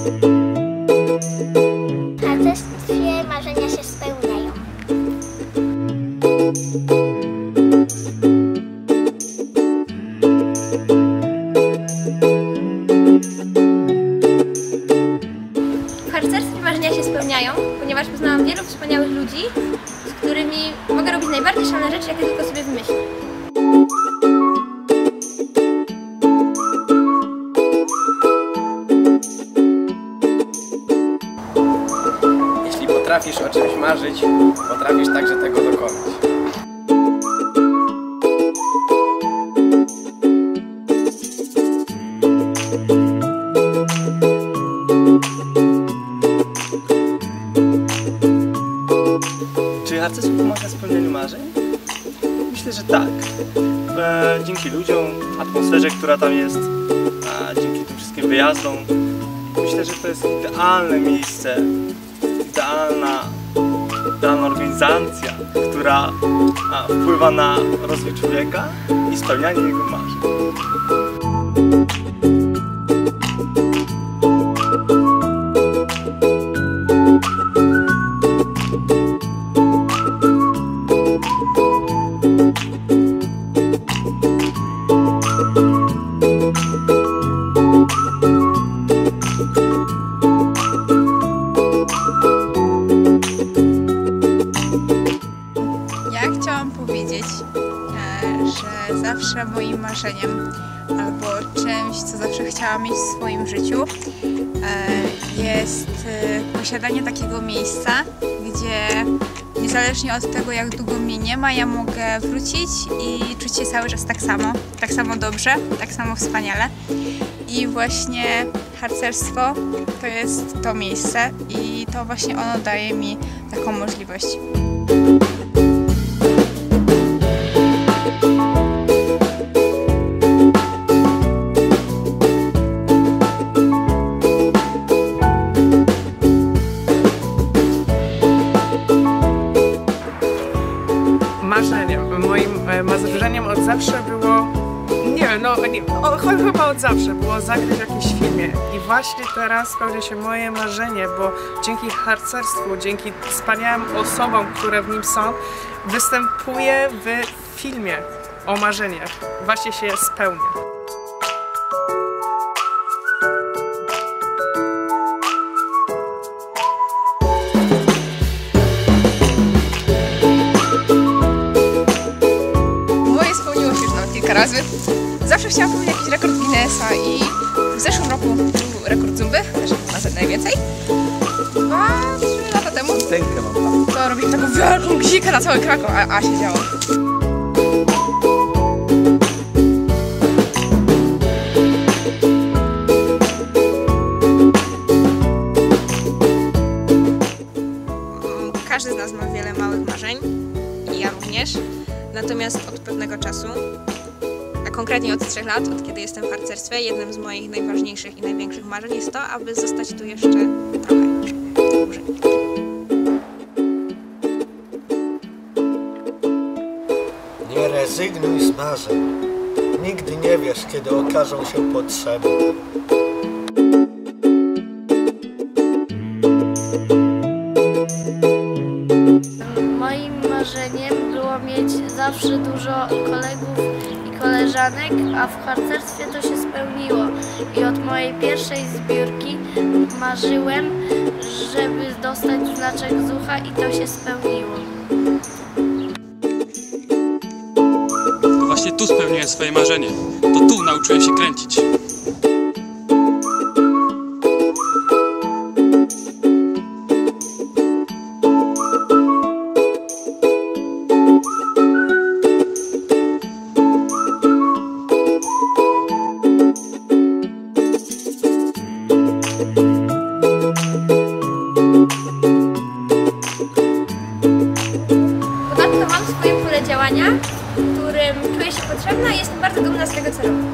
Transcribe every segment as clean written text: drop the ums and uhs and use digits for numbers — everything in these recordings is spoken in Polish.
W harcerstwie marzenia się spełniają. W harcerstwie marzenia się spełniają, ponieważ poznałam wielu wspaniałych ludzi, z którymi mogę robić najbardziej szalone rzeczy, jakie tylko sobie wymyślę. Jeśli potrafisz o czymś marzyć, potrafisz także tego dokonać. Czy harcerstwo pomaga w spełnianiu marzeń? Myślę, że tak. Dzięki ludziom, atmosferze, która tam jest, a dzięki tym wszystkim wyjazdom, myślę, że to jest idealne miejsce, idealna organizacja, która wpływa na rozwój człowieka i spełnianie jego marzeń. Ja chciałam powiedzieć, że zawsze moim marzeniem albo czymś, co zawsze chciałam mieć w swoim życiu, jest posiadanie takiego miejsca, gdzie niezależnie od tego, jak długo mnie nie ma, ja mogę wrócić i czuć się cały czas tak samo dobrze, tak samo wspaniale. I właśnie harcerstwo to jest to miejsce i to właśnie ono daje mi taką możliwość. Moim marzeniem od zawsze było, nie wiem, chyba od zawsze było zagrać w jakimś filmie. I właśnie teraz spełnia się moje marzenie, bo dzięki harcerstwu, dzięki wspaniałym osobom, które w nim są, występuję w filmie o marzeniach. Właśnie się spełnia. Kilka razy. Zawsze chciałam powiedzieć jakiś rekord Guinnessa i w zeszłym roku był rekord Zumby, też razy najwięcej. 2-3 lata temu to robię taką wielką gzikę na cały Kraków, a się działo. Każdy z nas ma wiele małych marzeń i ja również. Natomiast od pewnego czasu, a konkretnie od 3 lat, od kiedy jestem w harcerstwie, jednym z moich najważniejszych i największych marzeń jest to, aby zostać tu jeszcze trochę dłużej. Nie rezygnuj z marzeń. Nigdy nie wiesz, kiedy okażą się potrzebne. Moim marzeniem było mieć zawsze dużo kolegów i koleżanek, a w harcerstwie to się spełniło. I od mojej pierwszej zbiórki marzyłem, żeby dostać znaczek Zucha i to się spełniło. To właśnie tu spełniłem swoje marzenie. To tu nauczyłem się kręcić. Ponadto mam swoje pole działania, którym czuję się potrzebna i jestem bardzo dumna z tego, co robię.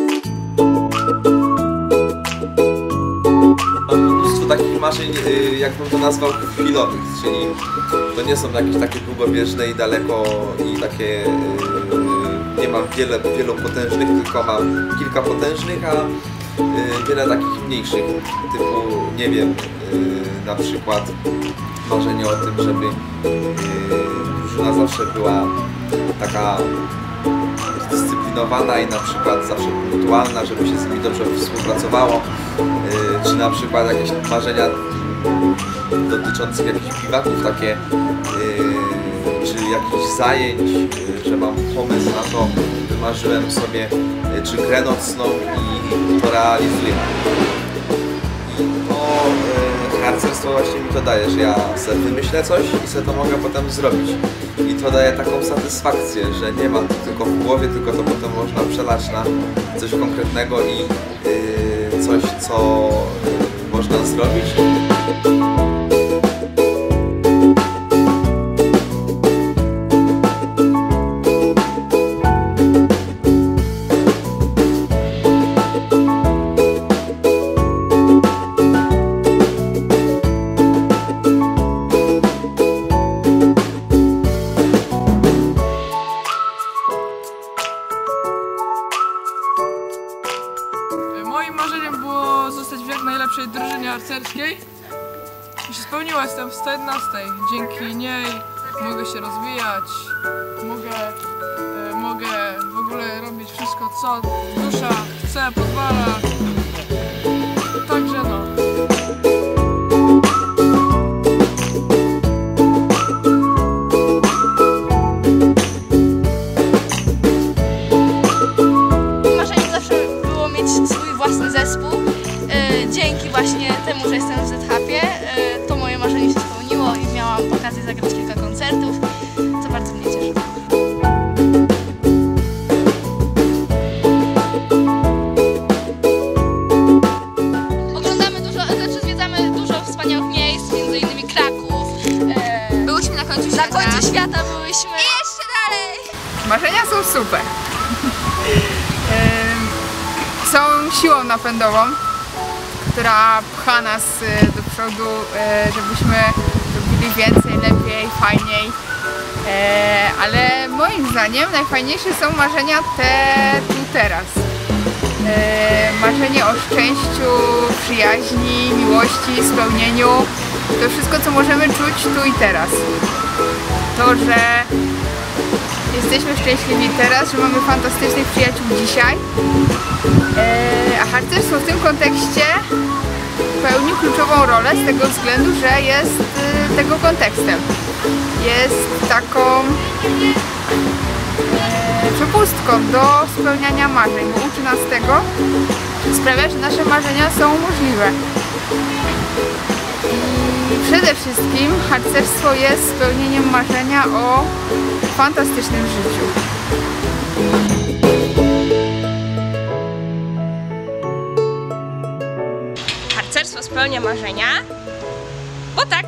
Mam mnóstwo takich marzeń, jak bym to nazwał chwilowych, czyli to nie są jakieś takie długobieżne i daleko i takie nie mam wielu potężnych, tylko mam kilka potężnych, a wiele takich mniejszych, typu nie wiem, na przykład marzenie o tym, żeby drużyna zawsze była taka zdyscyplinowana i na przykład zawsze punktualna, żeby się z nimi dobrze współpracowało, czy na przykład jakieś marzenia dotyczące jakichś biwaków takie, czy jakichś zajęć, że mam pomysł na to, wymarzyłem sobie, czy grę nocną i to realizuję. I to harcerstwo właśnie mi to daje, że ja sobie wymyślę coś i sobie to mogę potem zrobić. I to daje taką satysfakcję, że nie ma to tylko w głowie, tylko to potem można przelać na coś konkretnego i coś, co można zrobić. Moim marzeniem było zostać w jak najlepszej drużynie harcerskiej i się spełniło, jestem w 111. Dzięki niej mogę się rozwijać, mogę w ogóle robić wszystko, co dusza chce, pozwala. Także no. Dzięki właśnie temu, że jestem w ZHP-ie, to moje marzenie się spełniło i miałam okazję zagrać kilka koncertów, co bardzo mnie cieszy. Zwiedzamy dużo wspaniałych miejsc, m.in. Kraków. Byłyśmy na końcu świata. Na końcu świata byłyśmy. I jeszcze dalej! Marzenia są super. Są siłą napędową, która pcha nas do przodu, żebyśmy robili więcej, lepiej, fajniej. Ale moim zdaniem najfajniejsze są marzenia tu, teraz. Marzenie o szczęściu, przyjaźni, miłości, spełnieniu. To wszystko, co możemy czuć tu i teraz. To, że jesteśmy szczęśliwi teraz, że mamy fantastycznych przyjaciół dzisiaj. A harcerstwo w tym kontekście pełni kluczową rolę z tego względu, że jest tego kontekstem. Jest taką przepustką do spełniania marzeń, bo uczy nas tego, sprawia, że nasze marzenia są możliwe. I przede wszystkim harcerstwo jest spełnieniem marzenia o fantastycznym życiu. Harcerstwo spełnia marzenia, bo tak.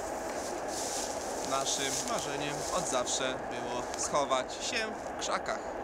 Naszym marzeniem od zawsze było schować się w krzakach.